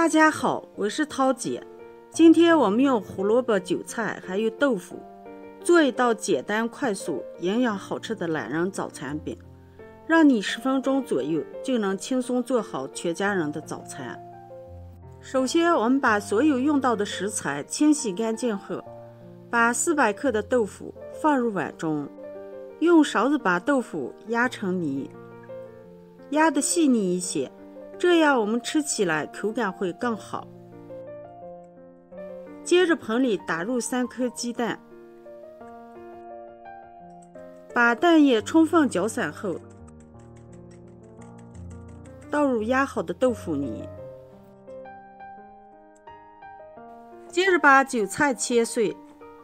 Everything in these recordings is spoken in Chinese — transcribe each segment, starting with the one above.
大家好，我是涛姐。今天我们用胡萝卜、韭菜还有豆腐做一道简单快速、营养好吃的懒人早餐饼，让你10分钟左右就能轻松做好全家人的早餐。首先，我们把所有用到的食材清洗干净后，把400克的豆腐放入碗中，用勺子把豆腐压成泥，压得细腻一些，这样我们吃起来口感会更好。接着盆里打入3颗鸡蛋，把蛋液充分搅散后，倒入压好的豆腐泥。接着把韭菜切碎，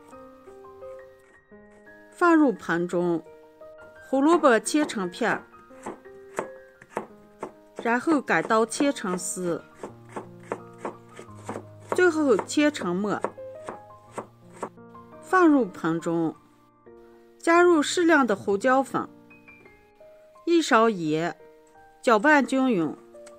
放入盆中，胡萝卜切成片，然后改刀切成丝，最后切成末，放入盆中，加入适量的胡椒粉，1勺盐，搅拌均匀。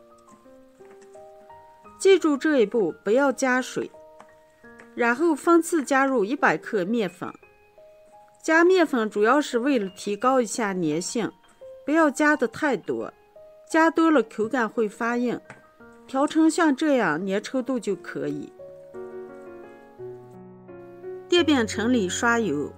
记住这一步不要加水，然后分次加入100克面粉。加面粉主要是为了提高一下粘性，不要加的太多，加多了口感会发硬，调成像这样粘稠度就可以。电饼铛里刷油，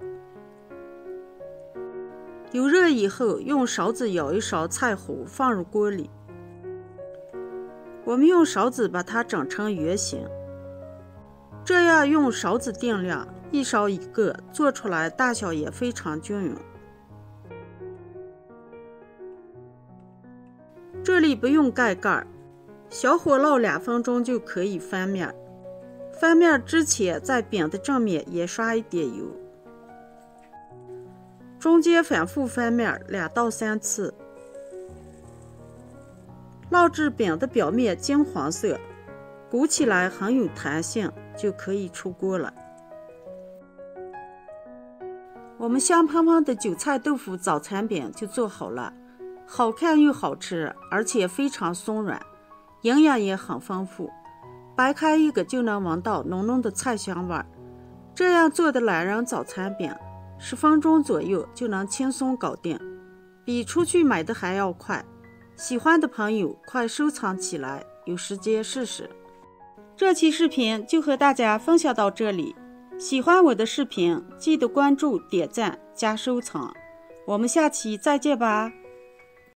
油热以后，用勺子舀一勺菜糊放入锅里，我们用勺子把它整成圆形，这样用勺子定量，1勺1个，做出来大小也非常均匀。这里不用盖盖，小火烙2分钟就可以翻面。翻面之前，在饼的正面也刷一点油，中间反复翻面2到3次，烙至饼的表面金黄色，鼓起来很有弹性，就可以出锅了。我们香喷喷的韭菜豆腐早餐饼就做好了，好看又好吃，而且非常松软，营养也很丰富。掰开一个就能闻到浓浓的菜香味。这样做的懒人早餐饼10分钟左右就能轻松搞定，比出去买的还要快。喜欢的朋友快收藏起来，有时间试试。这期视频就和大家分享到这里，喜欢我的视频记得关注、点赞加收藏，我们下期再见吧。